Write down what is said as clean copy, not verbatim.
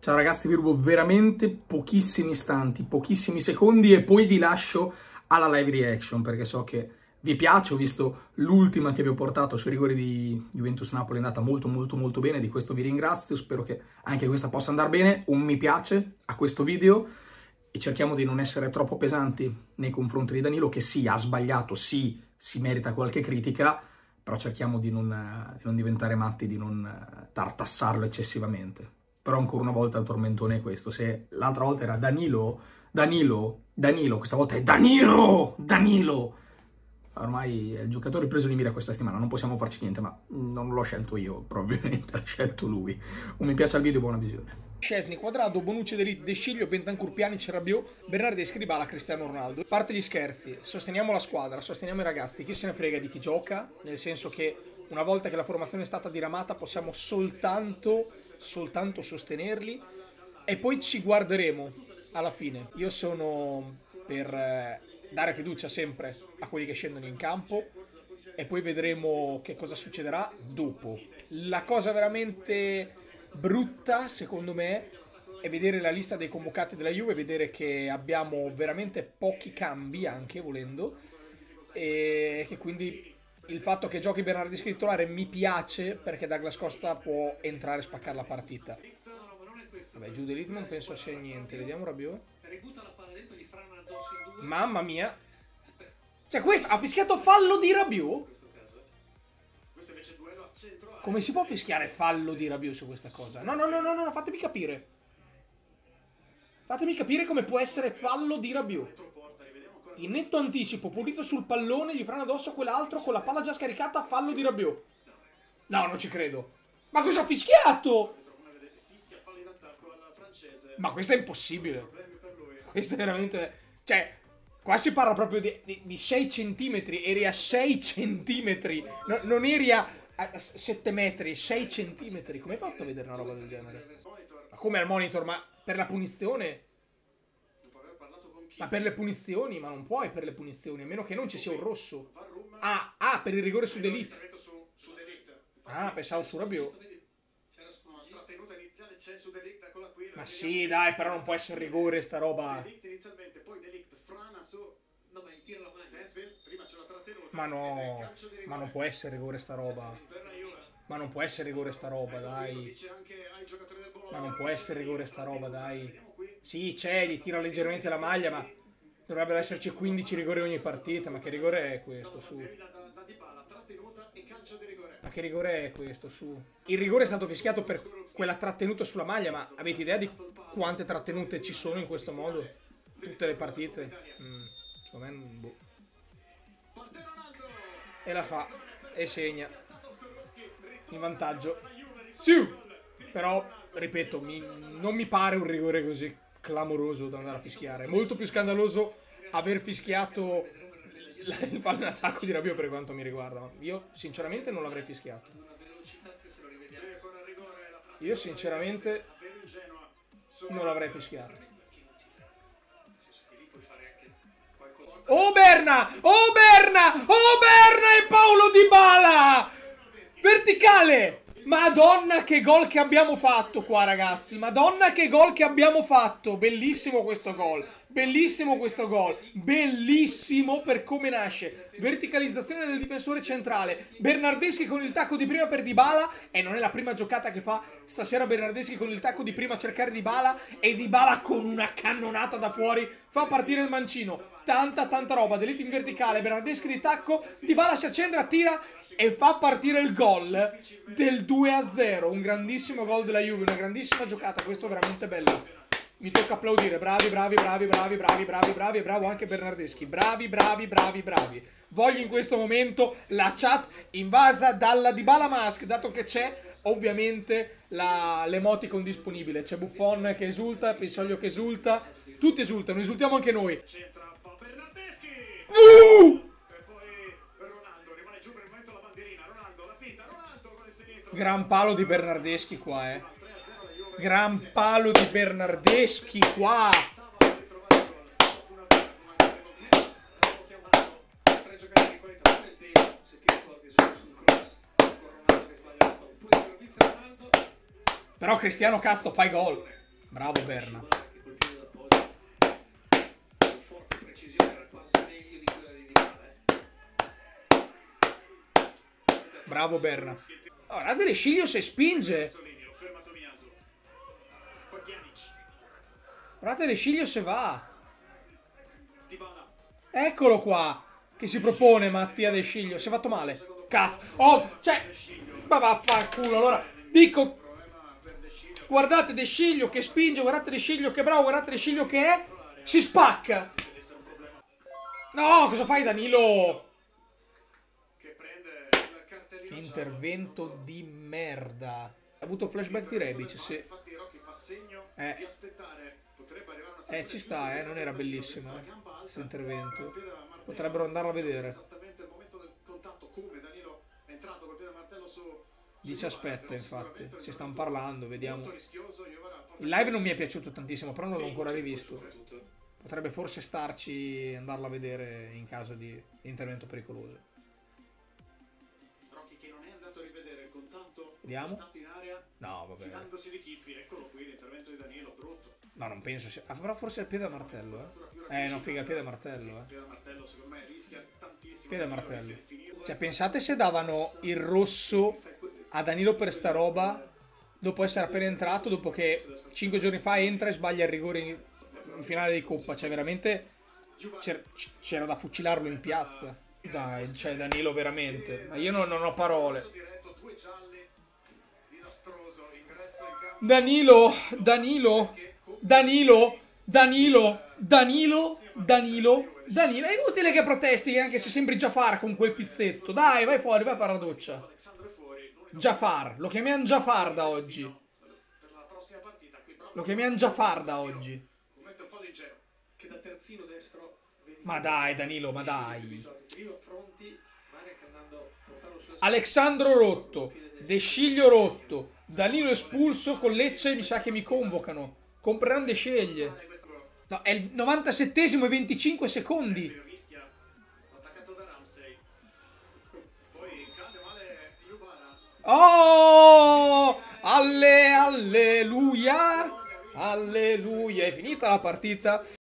Ciao ragazzi, vi rubo veramente pochissimi istanti, pochissimi secondi e poi vi lascio alla live reaction perché so che vi piace. Ho visto l'ultima che vi ho portato sui rigori di Juventus-Napoli, è andata molto bene, di questo vi ringrazio, spero che anche questa possa andare bene. Un mi piace a questo video e cerchiamo di non essere troppo pesanti nei confronti di Danilo, che sì, ha sbagliato, sì, si merita qualche critica, però cerchiamo di non diventare matti, di non tartassarlo eccessivamente. Però ancora una volta il tormentone è questo. Se l'altra volta era Danilo, questa volta è Danilo! Ormai è il giocatore preso di mira questa settimana, non possiamo farci niente, ma non l'ho scelto io, probabilmente l'ha scelto lui. Un mi piace al video, buona visione. Szczesny, Quadrado, Bonucci, D'Elite, De Sciglio, Bentancur, Pjanic, Rabiot, Bernardeschi, Dybala, Cristiano Ronaldo. A parte gli scherzi, sosteniamo la squadra, sosteniamo i ragazzi, chi se ne frega di chi gioca, nel senso che una volta che la formazione è stata diramata possiamo soltanto sostenerli e poi ci guarderemo alla fine. Io sono per dare fiducia sempre a quelli che scendono in campo e poi vedremo che cosa succederà dopo. La cosa veramente brutta secondo me è vedere la lista dei convocati della Juve, vedere che abbiamo veramente pochi cambi anche volendo, e che quindi il fatto che giochi Bernardeschi titolare mi piace perché Douglas Costa può entrare e spaccare la partita. Vabbè, giù D'Elite non penso sia niente. Vediamo Rabiot. Mamma mia. Cioè questo ha fischiato fallo di Rabiot? Come si può fischiare fallo di Rabiot su questa cosa? No, fatemi capire. Fatemi capire come può essere fallo di Rabiot. In netto anticipo, pulito sul pallone, gli frana addosso quell'altro con la palla già scaricata, fallo di Rabiot. No, non ci credo. Ma cosa ha fischiato? Ma questo è impossibile. Questo è veramente... Cioè, qua si parla proprio di 6 centimetri. Eri a 6 centimetri. No, non eri a 7 metri, 6 centimetri. Come hai fatto a vedere una roba del genere? Ma come al monitor? Ma per la punizione? Ma per le punizioni? Ma non puoi per le punizioni, a meno che non ci sia un rosso. Ah, per il rigore su D'Elite. Ah, pensavo su Rabiot. Ma sì, dai, però non può essere rigore sta roba. Ma no, ma non può essere rigore sta roba. Ma non può essere rigore sta roba, dai. Ma non può essere rigore sta roba, dai. Sì, c'è, gli tira leggermente la maglia, ma dovrebbero esserci 15 rigori ogni partita. Ma che rigore è questo, su? Ma che rigore è questo, su? Il rigore è stato fischiato per quella trattenuta sulla maglia, ma avete idea di quante trattenute ci sono in questo modo? Tutte le partite? Secondo me, boh. E la fa, e segna. In vantaggio. Sì! Però, ripeto, non mi pare un rigore così clamoroso da andare a fischiare. È molto più scandaloso aver fischiato il fallo in attacco di Rabiot per quanto mi riguarda. Io sinceramente non l'avrei fischiato. Io sinceramente non l'avrei fischiato. Oh Berna! Oh Berna! Oh Berna e Paulo Dybala! Verticale! Madonna che gol che abbiamo fatto qua ragazzi. Madonna che gol che abbiamo fatto. Bellissimo questo gol. Bellissimo questo gol. Bellissimo per come nasce. Verticalizzazione del difensore centrale. Bernardeschi con il tacco di prima per Dybala. E non è la prima giocata che fa stasera Bernardeschi con il tacco di prima a cercare Dybala. E Dybala con una cannonata da fuori fa partire il mancino. Tanta roba. D'Elite in verticale. Bernardeschi di tacco. Dybala si accende, tira e fa partire il gol del 2-0. Un grandissimo gol della Juve. Una grandissima giocata. Questo è veramente bello. Mi tocca applaudire, bravi, e bravo anche Bernardeschi, bravi. Voglio in questo momento la chat invasa dalla Dybala Mask, dato che c'è ovviamente l'emoticon disponibile, c'è Buffon che esulta, Pizzolio che esulta, tutti esultano, esultiamo anche noi. Gran palo di Bernardeschi qua, Gran palo di Bernardeschi qua. Però Cristiano cazzo fai gol. Bravo Berna. Bravo Berna. Oh, guardate De Sciglio se spinge. Guardate De Sciglio se va. Eccolo qua. Che si propone Mattia De Sciglio. Si è fatto male. Cazzo. Oh, cioè. Ma vaffanculo. Allora, dico. Guardate De Sciglio che spinge. Guardate De Sciglio che è bravo. Guardate De Sciglio che è. Si spacca. No, cosa fai Danilo? Che intervento di merda. Ha avuto flashback di Rebic, sì. Ci sta, non era bellissimo, questo intervento. Potrebbero andarlo a vedere. Dice aspetta, infatti. Si stanno parlando, vediamo. Il live non mi è piaciuto tantissimo, però non l'ho ancora rivisto. Potrebbe forse starci, andarlo a vedere in caso di intervento pericoloso. Vediamo. No, vabbè. No, non penso sia. Ah, però forse è il piede a martello, no, figa, il piede a martello, Piede a martello. Cioè, pensate se davano il rosso a Danilo per sta roba dopo essere appena entrato, dopo che 5 giorni fa entra e sbaglia il rigore in finale di Coppa. Cioè, veramente c'era da fucilarlo in piazza. Dai, cioè, Danilo veramente. Ma io non ho parole. Danilo, Danilo, Danilo, Danilo, Danilo, Danilo, Danilo. È inutile che protesti anche se sembri Jafar con quel pizzetto. Dai, vai fuori, vai a fare la doccia. Jafar, lo chiamiamo Jafar da oggi. Lo chiamiamo Jafar da oggi. Ma dai, Danilo, ma dai. Alexandro rotto, De Sciglio rotto, Danilo espulso, con Lecce mi sa che mi convocano. Compreranno De Sceglie. No, è il 97esimo e 25 secondi. Oh! Alleluia! Alleluia! È finita la partita.